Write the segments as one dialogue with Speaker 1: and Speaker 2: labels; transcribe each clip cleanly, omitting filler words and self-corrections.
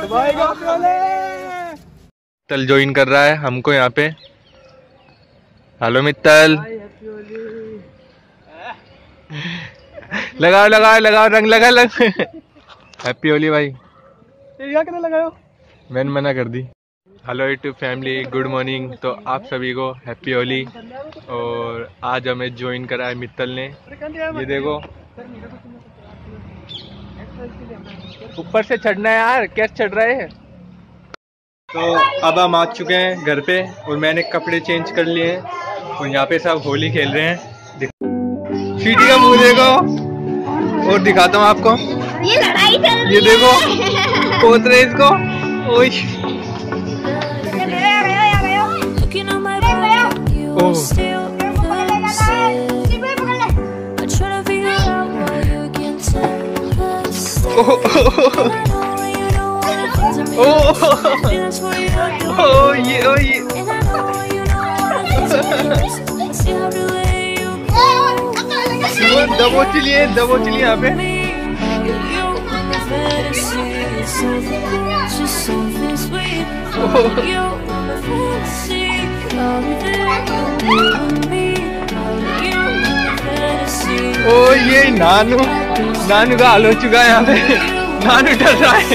Speaker 1: Mittal join कर रहा है हमको यहाँ पे। हेलो मित्तल। लगाओ लगाओ लगाओ रंग लगा लग। हैप्पी होली भाई।
Speaker 2: क्या लगाओ?
Speaker 1: मैंने मना कर दी। Hello YouTube family, good morning. तो आप सभी को हैप्पी होली। और आज हमें ज्वाइन करा है मित्तल ने। ये देखो ऊपर से चढ़ना है यार, कैसे चढ़ रहा है। तो अब हम आ चुके हैं घर पे और मैंने कपड़े चेंज कर लिए हैं और यहाँ पे सब होली खेल रहे हैं। चीटी का मुंह देखो और दिखाता हूँ आपको।
Speaker 3: ये लड़ाई चल रही है।
Speaker 1: ये देखो पोत रहे इसको। ओह ये दबोच लिए यहाँ पे। ओ ये नानू का हाल हो चुका है यहाँ पे। नानू डर रहा है।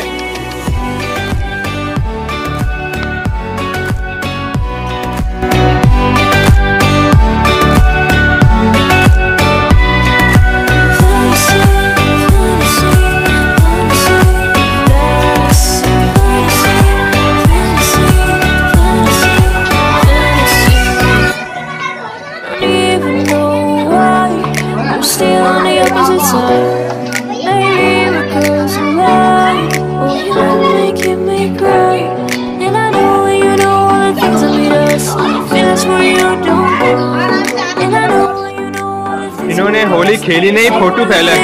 Speaker 1: इन्होंने होली खेली नहीं, फोटो फैला।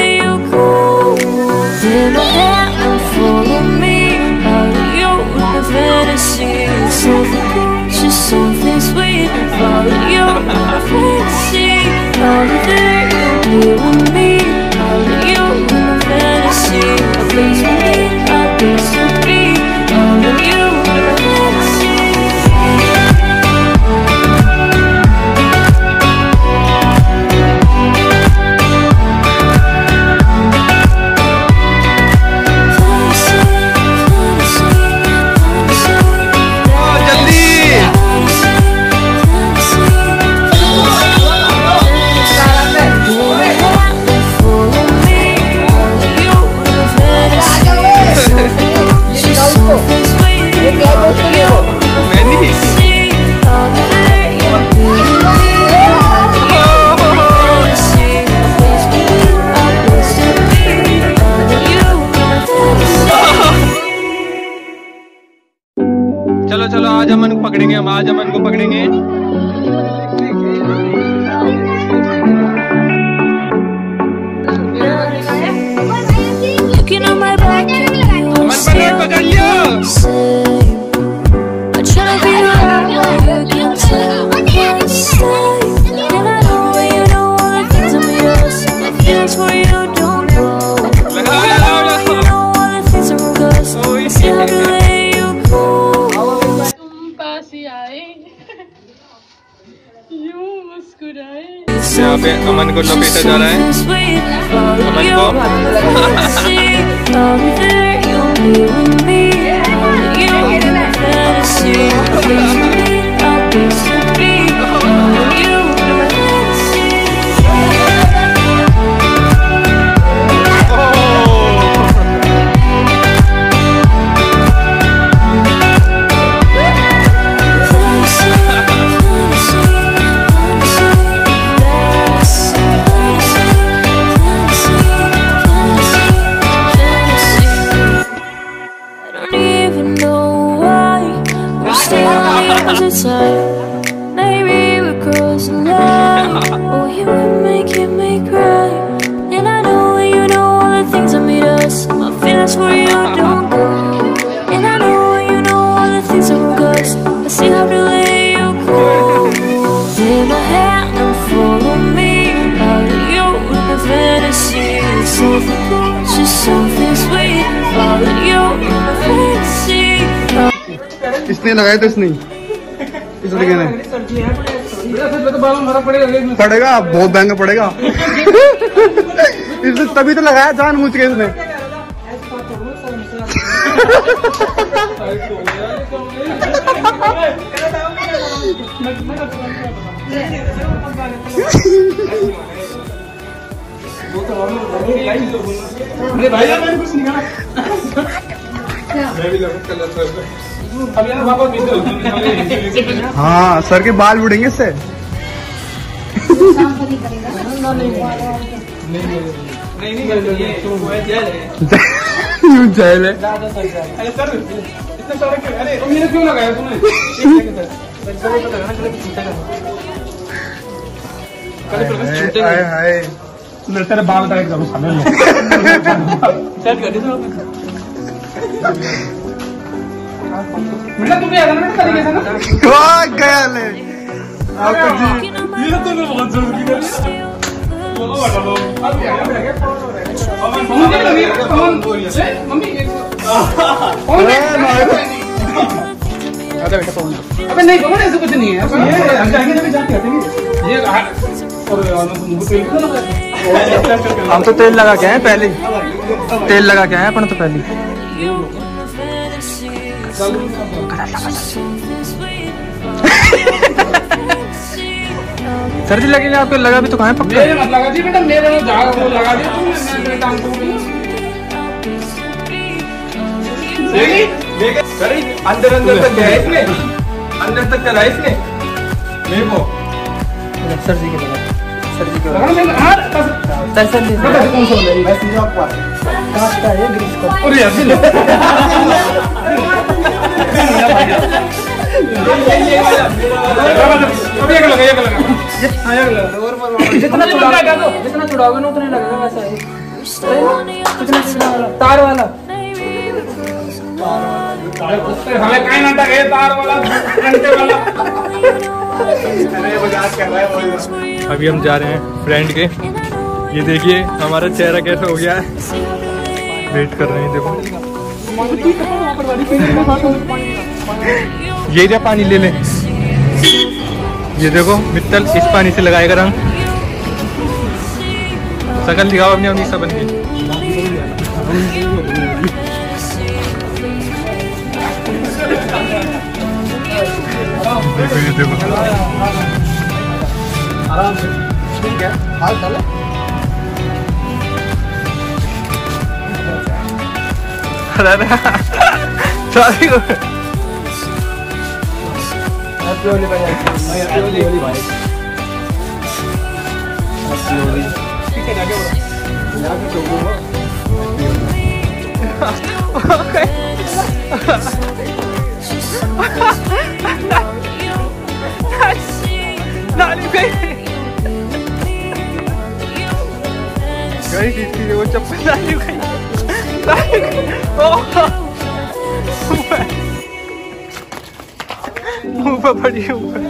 Speaker 1: चलो चलो आज अमन को पकड़ेंगे, हम आज अमन को पकड़ेंगे। अमन पकड़ लियो। यहाँ पे अमन को लपेटा जा रहा है। अमन को
Speaker 4: Maybe because of love. Oh, you were making me cry. And I know you know all the things that made us. My feelings for you don't go. And I know you know all the things that broke us. I still have to let you go. Take my hand and follow me. Out of you in the fantasy. Something cool, just something sweet. Follow you in the fantasy.
Speaker 2: इसने लगाया तो इसने इस लड़के ने पड़ेगा, बहुत महंगा पड़ेगा। इसने तभी तो लगाया जानबूझ के इसने। हाँ सर के बाल उड़ेंगे इससे। जेल है। क्यों लगाया तूने? तेरे बाल टाइट करो सामने बेटा तुम्हें याद है ना तरीके से ना गया ले आपका जी ये तो बहुत जरूरी है। अबे नहीं बाबा ऐसा कुछ नहीं है।
Speaker 1: हम तो तेल लगा के आए पहले, तेल लगा के आए अपन तो पहले। सर्दी लगेगी आपको, लगा भी तो कहाँ पक्का
Speaker 2: मत लगा जी बेटा, मेरे वो लगा दिया अंदर अंदर तक गया इसमें, अंदर तक चला इसमें मेरे को। सर जी के लगा, सर जी के लगा कौन सा मैं समझा आपको काट का है ग्रीस का। अरे यार जितना चुड़ाओगे ना उतना लगेगा वैसा है। तार वाला हमें कहीं नाटक है, तार वाला घंटे वाला।
Speaker 1: अभी हम जा रहे हैं फ्रेंड के। ये देखिए हमारा चेहरा कैसा हो गया है, वेट कर रहे हैं। देखो ये जा पानी ले ले। ये देखो मित्तल इस पानी से लगाएगा रंग। शकल दिखाओ अपनी अपनी सबन की। देखो ये देखो
Speaker 2: आराम से ठीक है। हाल चले हैप्पी होली भाई, हैप्पी होली भाई। हैप्पी होली पीछे जाके बोलो यहां पे चोको
Speaker 1: नाली गई थी वो चप्पल नाली गई। मुंह पर पड़ी ऊपर।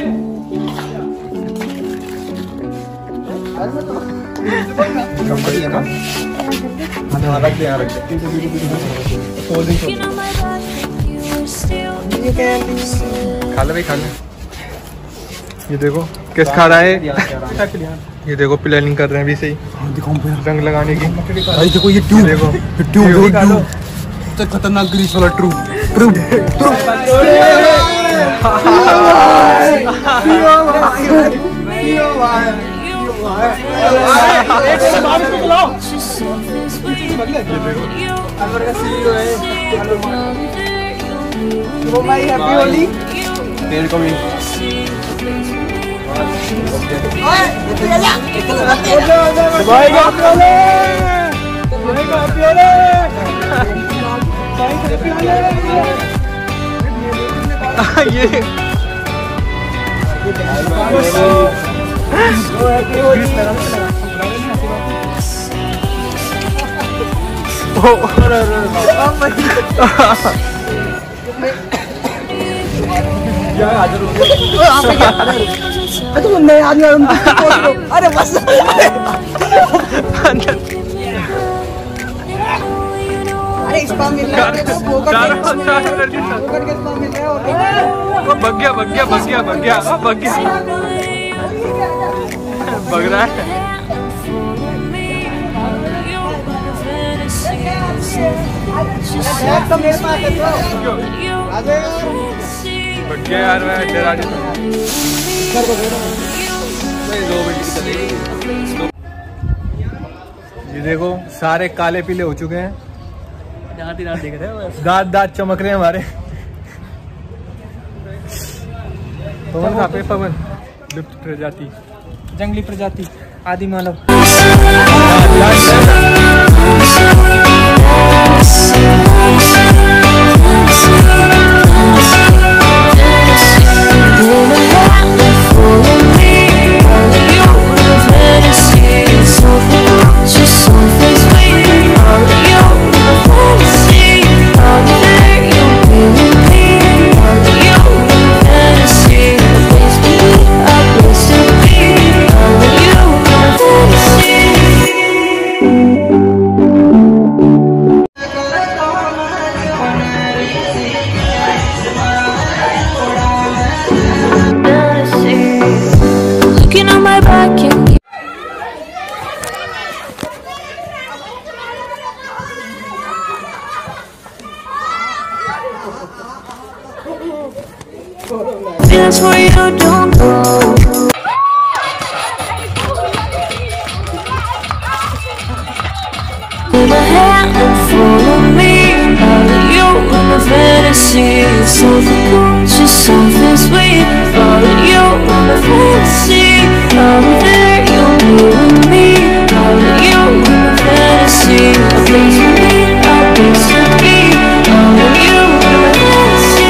Speaker 1: खा ले भाई खा ले। ये देखो कैसे खा रहा है। ये देखो प्लानिंग कर रहे हैं अभी से ही रंग लगाने की।
Speaker 2: भाई देखो ये ट्यूब, देखो ट्यूब तो खतरनाक ग्रीस वाला ट्यूब ट्यूब। हैप्पी होली तेरे को भी। मैं आदमी अरे बस अरे
Speaker 3: स्पा मिल रहा है,
Speaker 1: भग गया भग गया भग गया भग गया भग गया भग रहा है।
Speaker 3: तो मेरे पास है
Speaker 1: भग गया यार, मैं डरा ये देखो सारे काले पीले हो चुके हैं,
Speaker 2: दांत देख रहे हैं,
Speaker 1: दांत दांत चमक रहे हैं हमारे। पवन कहाँ पे? पवन लुप्त प्रजाति,
Speaker 2: जंगली प्रजाति, आदि मानव।
Speaker 4: That's where you don't go. Hold a hand and follow me. Follow you in a fantasy. Something gorgeous, something sweet. Follow you in a fantasy. I'm there, you'll be with me. Follow you in a fantasy. A place for me, a place to be. Follow you in a fantasy.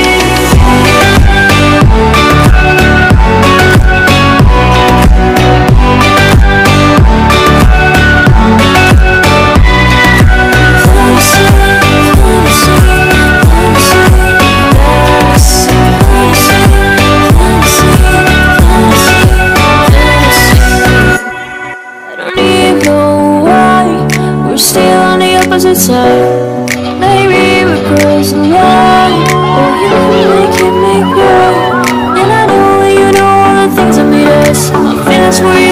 Speaker 4: Side. Maybe we're crazy alive, but you make me grow. And I know you know all the things that made us. My feelings for you